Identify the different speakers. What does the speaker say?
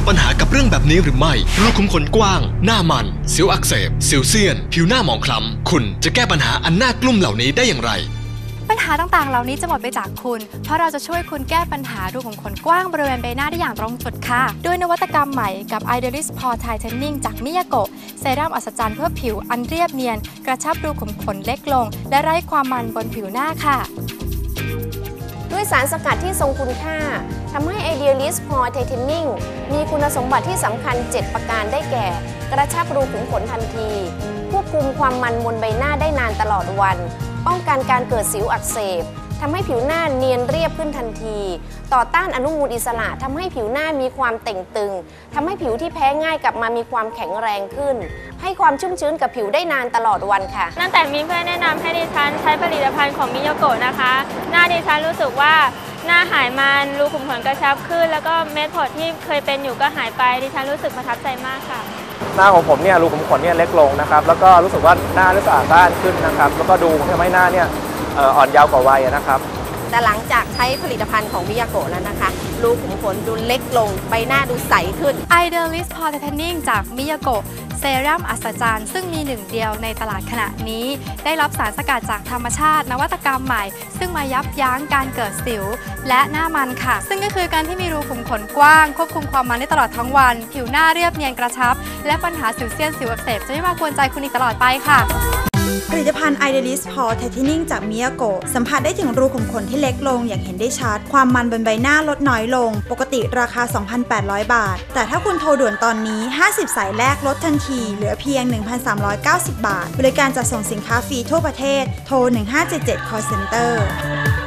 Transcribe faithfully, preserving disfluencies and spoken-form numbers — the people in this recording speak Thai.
Speaker 1: ปัญหากับเรื่องแบบนี้หรือไม่รูขุมขนกว้างหน้ามันสิวอักเสบสิวเซียนผิวหน้าหมองคล้ำคุณจะแก้ปัญหาอันน่ากลุ้มเหล่านี้ได้อย่างไร
Speaker 2: ปัญหาต่างๆเหล่านี้จะหมดไปจากคุณเพราะเราจะช่วยคุณแก้ปัญหารูขุมขนกว้างบริเวณใบหน้าได้อย่างตรงจุดค่ะด้วยนวัตกรรมใหม่กับ Idealis Pore Tightening จากมิยาโกะเซรั่มอัศจรรย์เพื่อผิวอันเรียบเนียนกระชับรูขุมขนเล็กลงและไร้ความมันบนผิวหน้าค่ะ
Speaker 3: ด้วยสารสกัดที่ทรงคุณค่าทำให้ Idealis Pore Tightening มีคุณสมบัติที่สำคัญเจ็ดประการได้แก่กระชับรูขุมขนทันทีควบคุมความมันบนใบหน้าได้นานตลอดวันป้องกันการเกิดสิวอักเสบทำให้ผิวหน้าเนียนเรียบขึ้นทันทีต่อต้านอนุมูลอิสระทำให้ผิวหน้ามีความเต่งตึงทำให้ผิวที่แพ้ง่ายกลับมามีความแข็งแรงขึ้นให้ความชุ่มชื้นกับผิวได้นานตลอดวันค่ะ
Speaker 4: ตั้งแต่มีเพื่อนแนะนำให้ดิฉันใช้ผลิตภัณฑ์ของมิยาโกะนะคะหน้าดิฉันรู้สึกว่าหน้าหายมันรูขุมขนกระชับขึ้นแล้วก็เม็ดผดที่เคยเป็นอยู่ก็หายไปดิฉันรู้สึกประทับใจมากค่ะ
Speaker 5: หน้าของผมเนี่ยรูขุมขนเนี่ยเล็กลงนะครับแล้วก็รู้สึกว่าหน้าสะอาดบ้านขึ้นนะครับแล้วก็ดูทำให้หน้าเนี่ยอ่อนเยาว์กว่าวัยนะครับ
Speaker 3: แต่หลังจากใช้ผลิตภัณฑ์ของมิยาโกะแล้วนะคะรูขุมขนดูเล็กลงใบหน้าดูใสขึ้น
Speaker 2: Idealis Pore Tightening จากมิยาโกะเซรั่มอัศจรรย์ซึ่งมีหนึ่งเดียวในตลาดขณะนี้ได้รับสารสกัดจากธรรมชาตินวัตกรรมใหม่ซึ่งมายับยั้งการเกิดสิวและหน้ามันค่ะซึ่งก็คือการที่มีรูขุมขนกว้างควบคุมความมันได้ตลอดทั้งวันผิวหน้าเรียบเนียนกระชับและปัญหาสิวเซียนสิวอักเสบจะไม่มากวนใจคุณอีกตลอดไปค่ะ
Speaker 6: ผลิตภัณฑ์ Idealis Pore Tightening จากมิยาโกะสัมผัสได้ถึงรูขุมขนที่เล็กลงอย่างเห็นได้ชัดความมันบนใบหน้าลดน้อยลงปกติราคา สองพันแปดร้อย บาทแต่ถ้าคุณโทรด่วนตอนนี้ห้าสิบสายแรกลดทันทีเหลือเพียง หนึ่งพันสามร้อยเก้าสิบ บาทบริการจัดส่งสินค้าฟรีทั่วประเทศโทรหนึ่งห้าเจ็ดเจ็ด Call Center